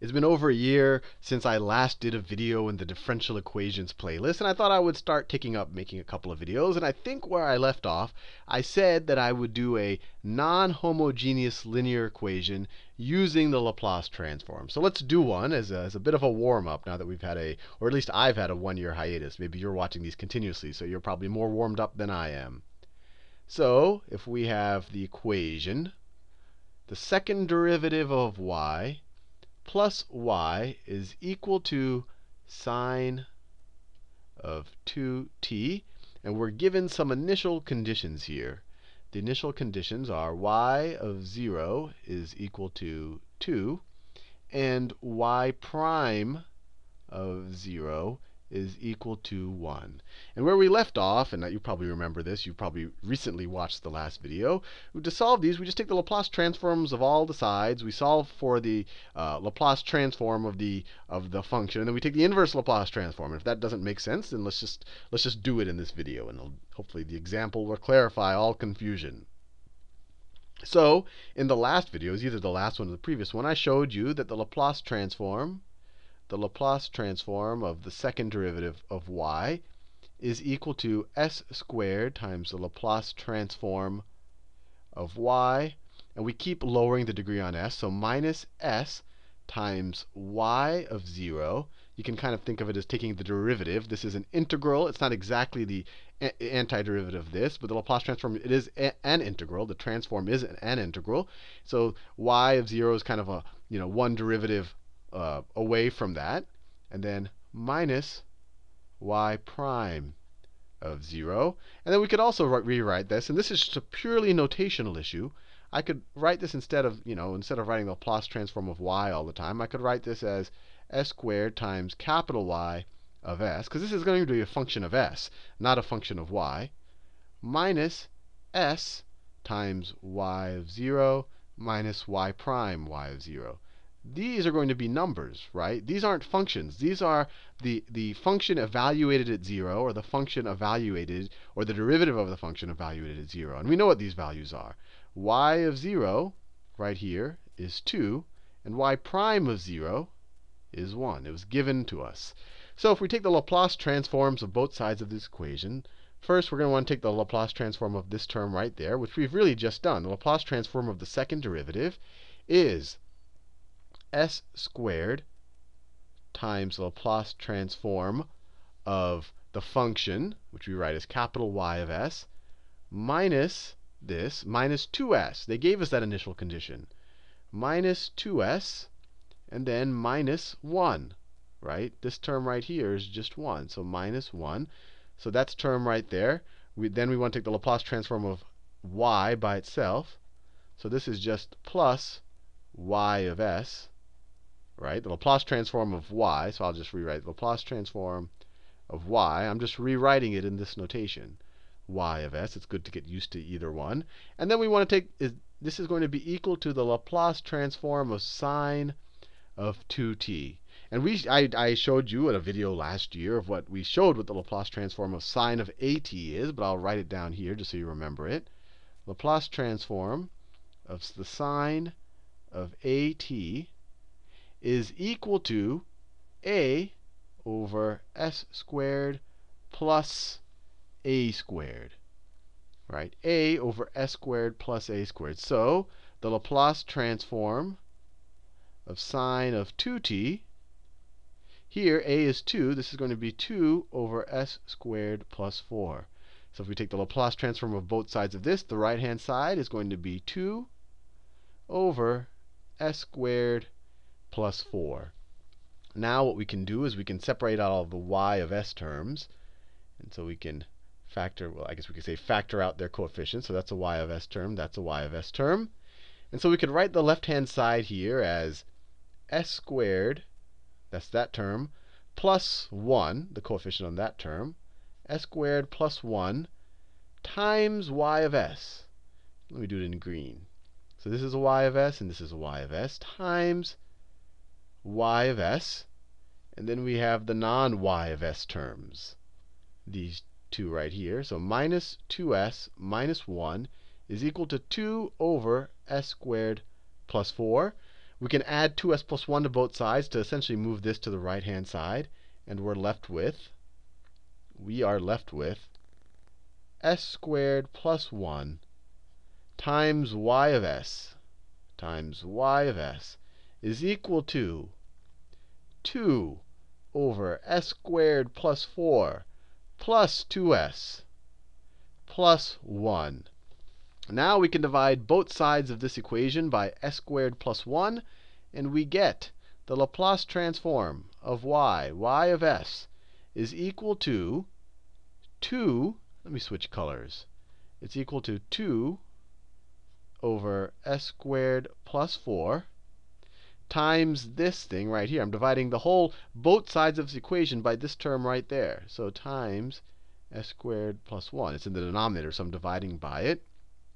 It's been over a year since I last did a video in the Differential Equations playlist, and I thought I would start taking up making a couple of videos. And I think where I left off, I said that I would do a non-homogeneous linear equation using the Laplace transform. So let's do one as a bit of a warm-up now that we've had or at least I've had a one-year hiatus. Maybe you're watching these continuously, so you're probably more warmed up than I am. So if we have the equation, the second derivative of y plus y is equal to sine of 2t. And we're given some initial conditions here. The initial conditions are y of 0 is equal to 2, and y prime of 0 is equal to 1. And where we left off, and you probably remember this, you probably recently watched the last video, to solve these, we just take the Laplace transforms of all the sides. We solve for the Laplace transform of the function, and then we take the inverse Laplace transform. And if that doesn't make sense, then let's just do it in this video, and hopefully the example will clarify all confusion. So in the last videos, either the last one or the previous one, I showed you that the Laplace transform of the second derivative of y is equal to s squared times the Laplace transform of y. And we keep lowering the degree on s. So minus s times y of 0. You can kind of think of it as taking the derivative. This is an integral. It's not exactly the antiderivative of this, but the Laplace transform, it is an integral. The transform is an integral. So y of 0 is kind of a one derivative away from that. And then minus y prime of 0. And then we could also rewrite this. And this is just a purely notational issue. I could write this instead of writing the Laplace transform of y all the time, I could write this as s squared times capital Y of s, because this is going to be a function of s, not a function of y, minus s times y of 0 minus y prime y of 0. These are going to be numbers, right? These aren't functions. These are the function evaluated at 0, or the function evaluated, or the derivative of the function evaluated at 0. And we know what these values are. Y of 0, right here, is 2, and y prime of 0 is 1. It was given to us. So if we take the Laplace transforms of both sides of this equation, first we're going to want to take the Laplace transform of this term right there, which we've really just done. The Laplace transform of the second derivative is s squared times the Laplace transform of the function, which we write as capital Y of s, minus this, minus 2s. They gave us that initial condition. Minus 2s, and then minus 1, right? This term right here is just 1, so minus 1. So that's term right there. Then we want to take the Laplace transform of y by itself. So this is just plus y of s, right? The Laplace transform of y, so I'll just rewrite the Laplace transform of y. I'm just rewriting it in this notation, y of s. It's good to get used to either one. And then we want to take, this is going to be equal to the Laplace transform of sine of 2t. And I showed you in a video last year of what we showed what the Laplace transform of sine of at is, but I'll write it down here just so you remember it. Laplace transform of the sine of at is equal to a over s squared plus a squared. Right? A over s squared plus a squared. So the Laplace transform of sine of 2t, here a is 2. This is going to be 2 over s squared plus 4. So if we take the Laplace transform of both sides of this, the right-hand side is going to be 2 over s squared plus 4. Now what we can do is we can separate out all the y of s terms. And so we can factor, well, I guess we could say factor out their coefficients. So that's a y of s term. That's a y of s term. And so we could write the left-hand side here as s squared, that's that term, plus 1, the coefficient on that term, s squared plus 1 times y of s. Let me do it in green. So this is a y of s, and this is a y of s, times y of s. And then we have the non-y of s terms, these two right here. So minus 2s minus 1 is equal to 2 over s squared plus 4. We can add 2s plus 1 to both sides to essentially move this to the right-hand side. And we are left with s squared plus 1 times y of s is equal to 2 over s squared plus 4 plus 2s plus 1. Now we can divide both sides of this equation by s squared plus 1, and we get the Laplace transform of y of s, is equal to 2, let me switch colors. It's equal to 2 over s squared plus 4 times this thing right here. I'm dividing both sides of this equation by this term right there. So times s squared plus 1. It's in the denominator, so I'm dividing by it.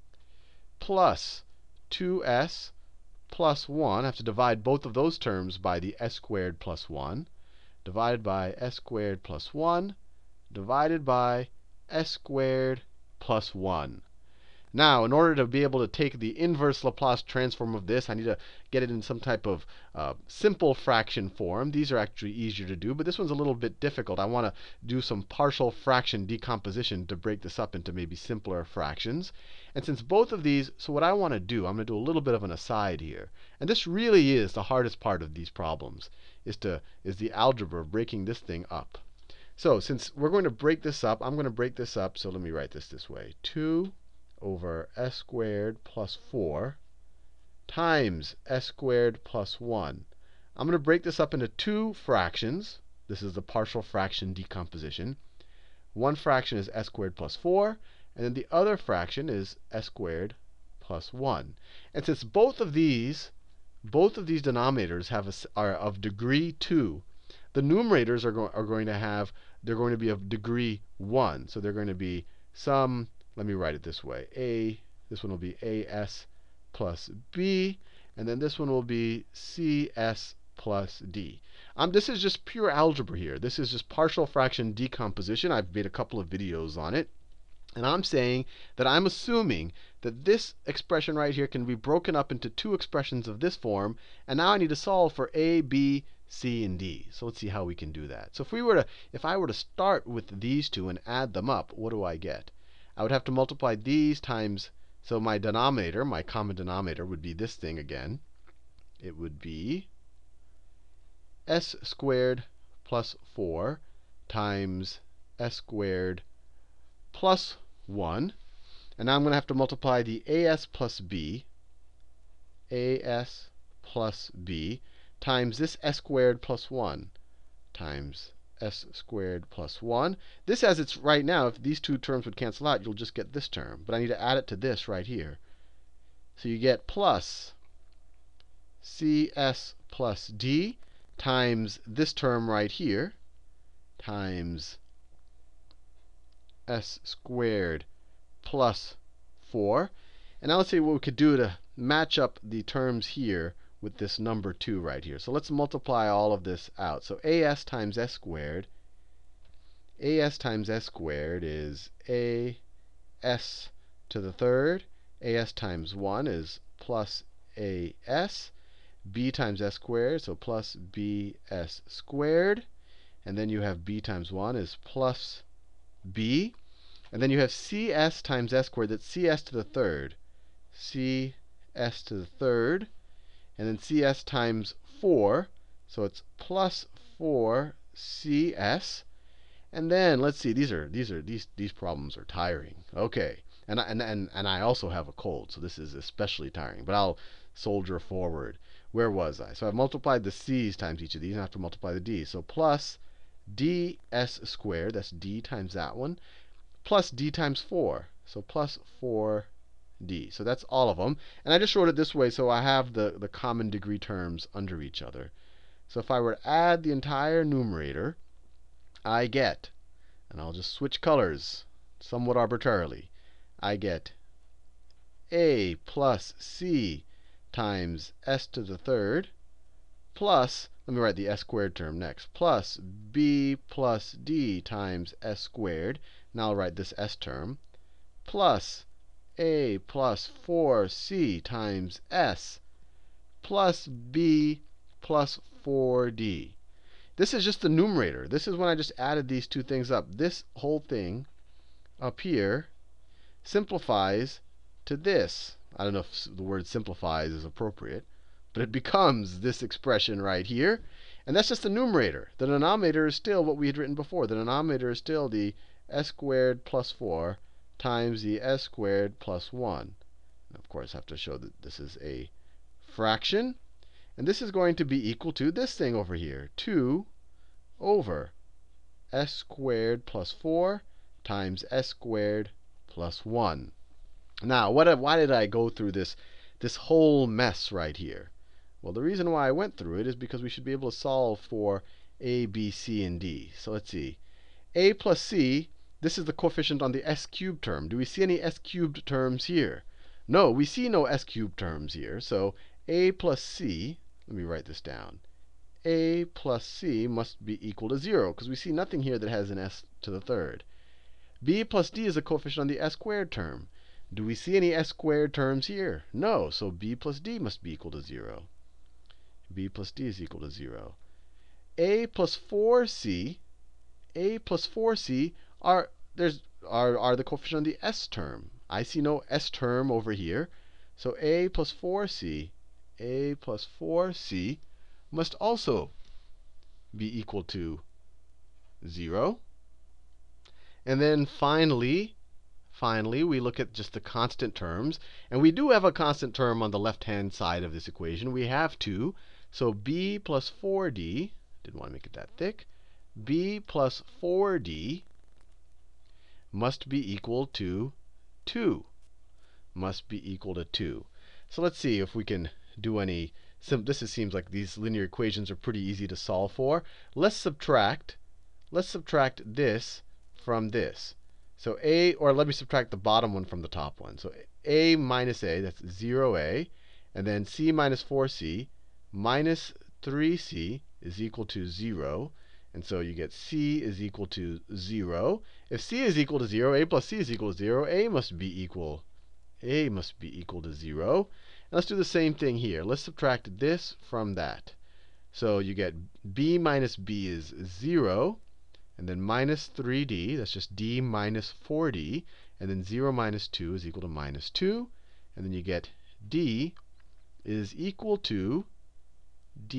Plus 2s plus 1. I have to divide both of those terms by the s squared plus 1. Divided by s squared plus 1. Divided by s squared plus 1. Now, in order to be able to take the inverse Laplace transform of this, I need to get it in some type of simple fraction form. These are actually easier to do, but this one's a little bit difficult. I want to do some partial fraction decomposition to break this up into maybe simpler fractions. And since both of these, so what I want to do, I'm going to do a little bit of an aside here. And this really is the hardest part of these problems, is the algebra of breaking this thing up. So since we're going to break this up, I'm going to break this up. So let me write this way. 2 over s squared plus 4 times s squared plus 1. I'm going to break this up into two fractions. This is the partial fraction decomposition. One fraction is s squared plus 4, and then the other fraction is s squared plus 1. And since both of these denominators are of degree 2, the numerators are going to be of degree 1. So they're going to be some, let me write it this way. This one will be as plus b, and then this one will be cs plus d. This is just pure algebra here. This is just partial fraction decomposition. I've made a couple of videos on it. And I'm saying that I'm assuming that this expression right here can be broken up into two expressions of this form. And now I need to solve for a, b, c, and d. So let's see how we can do that. So if I were to start with these two and add them up, what do I get? I would have to multiply these times, so my denominator, my common denominator, would be this thing again. It would be s squared plus 4 times s squared plus 1. And now I'm going to have to multiply the as plus b times this s squared plus 1 times s squared plus 1. This as it's right now, if these two terms would cancel out, you'll just get this term. But I need to add it to this right here. So you get plus cs plus d times this term right here times s squared plus 4. And now let's see what we could do to match up the terms here with this number 2 right here. So let's multiply all of this out. So as times s squared is as to the third. As times 1 is plus as. B times s squared, so plus bs squared. And then you have b times 1 is plus b. And then you have cs times s squared, that's cs to the third. cs to the third. And then cs times 4, so it's plus 4cs. And then let's see, these problems are tiring. Okay, and I also have a cold, so this is especially tiring. But I'll soldier forward. Where was I? So I've multiplied the c's times each of these, and I have to multiply the d's. So plus ds squared, that's d times that one, plus d times 4, so plus 4d. So that's all of them. And I just wrote it this way so I have the common degree terms under each other. So if I were to add the entire numerator, I get, and I'll just switch colors somewhat arbitrarily, I get a plus c times s to the third plus, let me write the s squared term next, plus b plus d times s squared. Now I'll write this s term, plus a plus 4c times s plus b plus 4d. This is just the numerator. This is when I just added these two things up. This whole thing up here simplifies to this. I don't know if the word simplifies is appropriate, but it becomes this expression right here. And that's just the numerator. The denominator is still what we had written before. The denominator is still the s squared plus 4 times the s squared plus 1. And of course, I have to show that this is a fraction. And this is going to be equal to this thing over here, 2 over s squared plus 4 times s squared plus 1. Now, why did I go through this whole mess right here? Well, the reason why I went through it is because we should be able to solve for a, b, c, and d. So let's see. A plus c, this is the coefficient on the s cubed term. Do we see any s cubed terms here? No, we see no s cubed terms here. So a plus c, let me write this down. A plus c must be equal to 0, because we see nothing here that has an s to the third. B plus d is a coefficient on the s squared term. Do we see any s squared terms here? No, so b plus d must be equal to 0. B plus d is equal to 0. A plus 4c, a plus 4c are the coefficient on the s term. I see no s term over here. So a plus 4c must also be equal to 0. And then finally, we look at just the constant terms. And we do have a constant term on the left-hand side of this equation. We have 2. So b plus 4d, didn't want to make it that thick, b plus 4d must be equal to 2. Must be equal to 2. So let's see if we can do any. This seems like these linear equations are pretty easy to solve for. Let's subtract this from this. So a, or let me subtract the bottom one from the top one. So a minus a, that's 0a. And then c minus 4c minus 3c is equal to 0. And so you get c is equal to 0. If c is equal to 0, a plus c is equal to 0, a must be equal to 0. And let's do the same thing here. Let's subtract this from that. So you get b minus b is 0. And then minus 3d, that's just d minus 4d. And then 0 minus 2 is equal to minus 2. And then you get d is equal to, what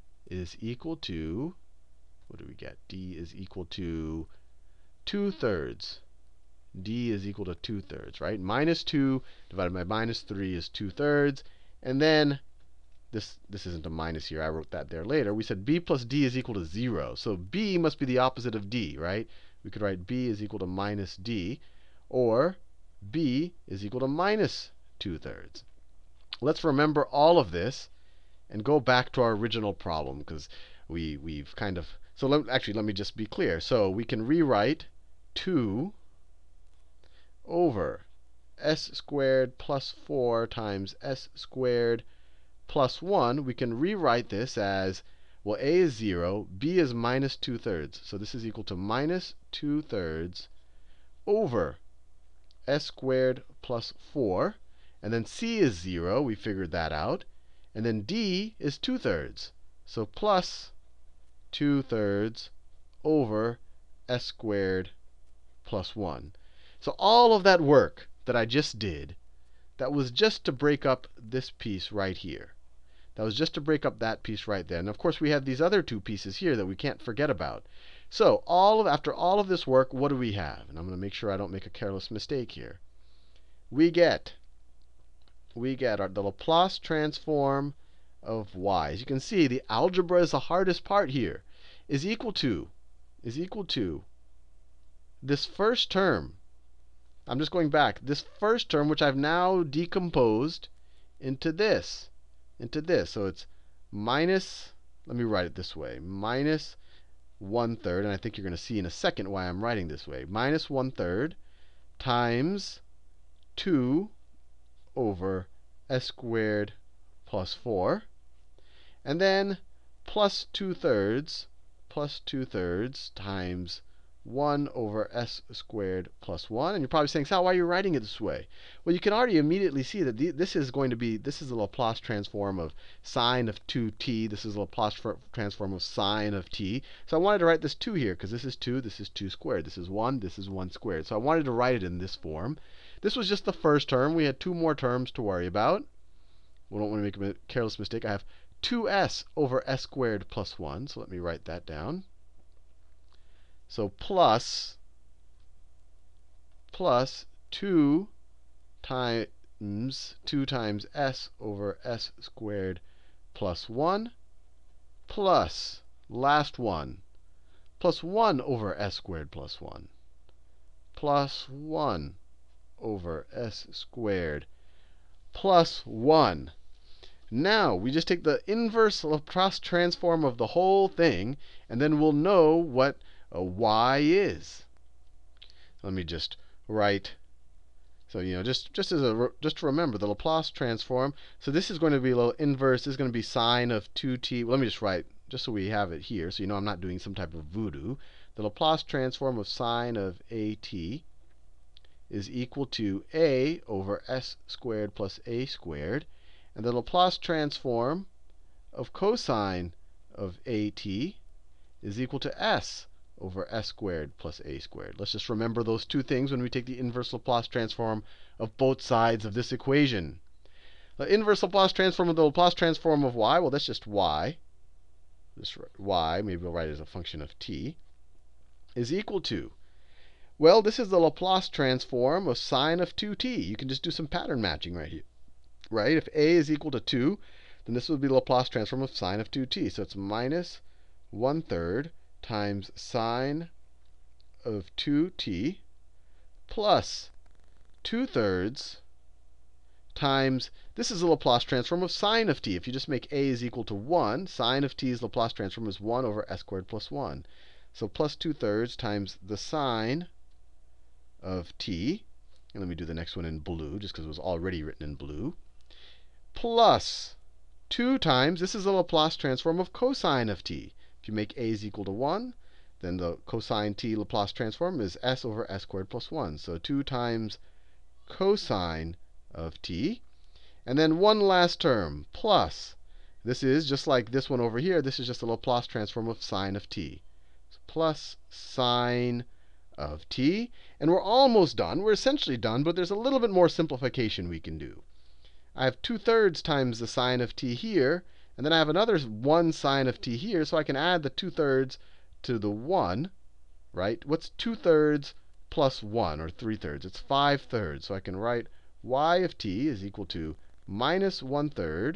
do we get? D is equal to 2/3. D is equal to 2/3, right? Minus 2 divided by minus 3 is 2/3. And then this isn't a minus here. I wrote that there later. We said b plus d is equal to 0. So b must be the opposite of d, right? We could write b is equal to minus d, or b is equal to minus 2/3. Let's remember all of this and go back to our original problem, because we've kind of. So let me just be clear. So we can rewrite 2 over s squared plus 4 times s squared plus 1. We can rewrite this as, well, a is 0, b is minus 2/3. So this is equal to minus 2/3 over s squared plus 4. And then c is 0. We figured that out. And then d is 2/3. So plus 2/3 over s squared plus 1. So all of that work that I just did, that was just to break up this piece right here. That was just to break up that piece right there. And of course, we have these other two pieces here that we can't forget about. So after all of this work, what do we have? And I'm going to make sure I don't make a careless mistake here. We get the Laplace transform of y. As you can see, the algebra is the hardest part here. Is equal to this first term. I'm just going back. This first term, which I've now decomposed into this. So it's minus, let me write it this way, minus 1/3. And I think you're going to see in a second why I'm writing this way. Minus 1/3 times 2 over s squared plus 4. And then plus 2/3 times 1 over s squared plus 1. And you're probably saying, Sal, why are you writing it this way? Well, you can already immediately see that this is the Laplace transform of sine of 2t. This is the Laplace transform of sine of t. So I wanted to write this 2 here, because this is 2 squared. This is 1 squared. So I wanted to write it in this form. This was just the first term. We had 2 more terms to worry about. We don't want to make a careless mistake. I have 2s over s squared plus 1. So let me write that down. So plus 2 times s over s squared plus 1 plus last one plus 1 over s squared plus 1 plus 1 over s squared plus 1. Now, we just take the inverse Laplace transform of the whole thing, and then we'll know what y is. Let me just write. So, just to remember the Laplace transform. So this is going to be a little inverse. This is going to be sine of 2t. Well, let me just write, just so we have it here, so I'm not doing some type of voodoo. The Laplace transform of sine of at is equal to a over s squared plus a squared. And the Laplace transform of cosine of at is equal to s over s squared plus a squared. Let's just remember those two things when we take the inverse Laplace transform of both sides of this equation. The inverse Laplace transform of the Laplace transform of y, well, that's just y. This y, maybe we'll write it as a function of t, is equal to, well, this is the Laplace transform of sine of 2t. You can just do some pattern matching right here. Right? If a is equal to 2, then this would be the Laplace transform of sine of 2t. So it's minus 1/3 times sine of 2t plus 2/3 times, this is the Laplace transform of sine of t. If you just make a is equal to 1, sine of t's Laplace transform is 1 over s squared plus 1. So plus 2/3 times the sine of t. And let me do the next one in blue, just because it was already written in blue. Plus 2 times, this is the Laplace transform of cosine of t. If you make a is equal to 1, then the cosine t Laplace transform is s over s squared plus 1. So 2 times cosine of t. And then one last term, plus. This is just like this one over here. This is just the Laplace transform of sine of t. So plus sine of t. And we're almost done. We're essentially done, but there's a little bit more simplification we can do. I have 2/3 times the sine of t here, and then I have another 1 sine of t here, so I can add the 2/3 to the 1, right? What's 2/3 plus 1, or 3/3? It's 5/3. So I can write y of t is equal to minus 1/3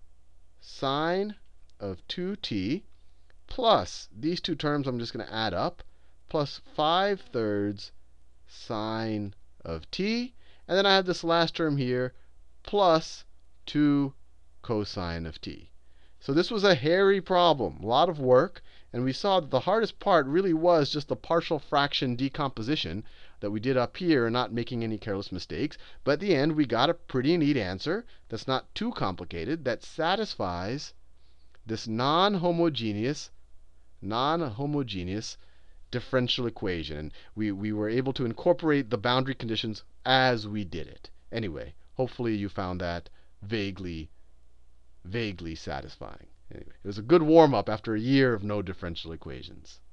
sine of 2t plus, these two terms I'm just going to add up, plus 5/3 sine of t. And then I have this last term here, plus 2 cosine of t. So this was a hairy problem, a lot of work. And we saw that the hardest part really was just the partial fraction decomposition that we did up here and not making any careless mistakes. But at the end, we got a pretty neat answer that's not too complicated, that satisfies this non-homogeneous differential equation. And we were able to incorporate the boundary conditions as we did it. Anyway, hopefully you found that vaguely satisfying. Anyway, it was a good warm-up after a year of no differential equations.